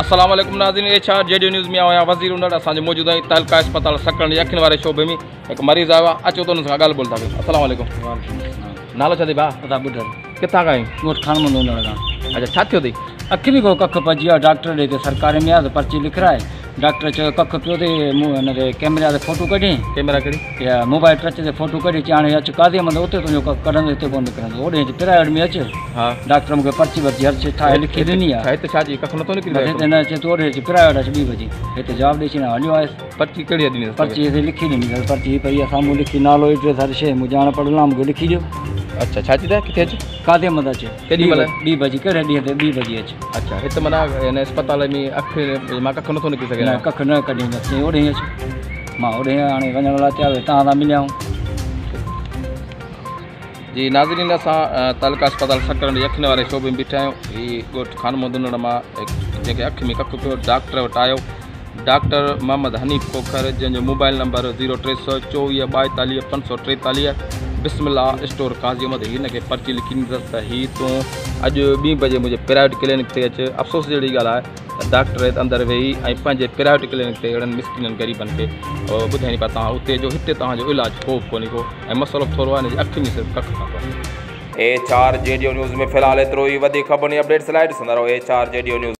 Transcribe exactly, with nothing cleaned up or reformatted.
अस्सलाम वालेकुम नाज़रीन, एच आर जेडी न्यूज़ में आया वज़ीर उन्नत असांजे मौजूद आहियूं तहलका अस्पताल सकण जे अखियुनि वारे शोबे में हिकु मरीज़ आयो आहे। अचो त हुन सां ॻाल्हि ॿोल था कयूं। अस्सलाम वालेकुम। नालो छा अथई भाउ? असां ॿुधर किथां खां आहीं? ॻोठ खान मंदो न लॻा अच्छा, छा थियो अथई? अखि बि को कख पइजी आहे। डॉक्टर ॾे त सरकारी में आहे त पर्ची लिखाए। डॉक्टर चयो कख पियो अथई, मूं हिन ते कैमरा ते फोटो कढी, कैमरा कहिड़ी? या मोबाइल टच ते फोटो कढी अची हाणे अचु कादे मंदो उते तुंहिंजो कख कढंदो, हिते कोन निकिरंदो। होॾे प्राइवेट में अचु। हा, डॉक्टर मूंखे पर्ची वर्ची हर शइ ठाहे लिखी ॾिनी आहे। हिते छा जी कख नथो निकिरे? हिते न अचे तूं होॾे अची प्राइवेट अचु ॿी बजे, हिते जवाबु ॾेई छॾियां। हलियो आयुसि। पर्ची कहिड़ी ॾिनी? पर्ची हिते लिखी ॾिनी अथसि। पर्ची पई आहे साम्हूं लिखी, नालो एड्रेस हर शइ, मूं ॼाण पढ़ल आहे, मूंखे लिखी ॾियो। अच्छा, छा चई? किथे अचु? कादे मंद अचे। केॾी महिल? ॿी बजे। कहिड़े ॾींहं ते? ॿी बजे अचु। अच्छा, हिते माना हिन अस्पताल में अखि मां कख नथो निकिरी सघे? न कख न कढींदसि, होॾे अचु। मां होॾे हाणे वञण लाइ तयारु आहियां, तव्हां सां मिलिया। जी नाज़रीन, असां तहलका अस्पताल सकण जे अखियुनि वारे शोबे में बीठा आहियूं। हीउ ॻोठ खान मंदुनड़ मां जेके अखि में कख पियो डॉक्टर वटि आयो। डॉक्टर मोहम्मद हनीफ़ खोखर, जंहिंजो मोबाइल नंबर ज़ीरो टे सौ चोवीह ॿाएतालीह पंज सौ टेतालीह। बिस्मिल्लाह स्टोर काज़ी अहमद हिनखे पर्ची लिखी ॾींदसि त हीअ तूं अॼु ॿीं बजे मुंहिंजे प्राइवेट क्लिनिक ते अचु। अफ़सोस जहिड़ी ॻाल्हि आहे त डॉक्टर हिते अंदरि वेही ऐं पंहिंजे प्राइवेट क्लिनिक ते अहिड़नि मिसकिननि ग़रीबनि खे ॿुधाइनि पिया तव्हां उते जो हिते तव्हांजो इलाजु को कोन्हे को, ऐं मसइलो थोरो आहे हिन जी अखि में सिर्फ़ु कख खां। एच आर जेडी न्यूज़ में फ़िलहालु एतिरो ई। वधीक ख़बरुनि जी अपडेट्स लाइ ॾिसंदा रहो एच आर जेडी न्यूज़।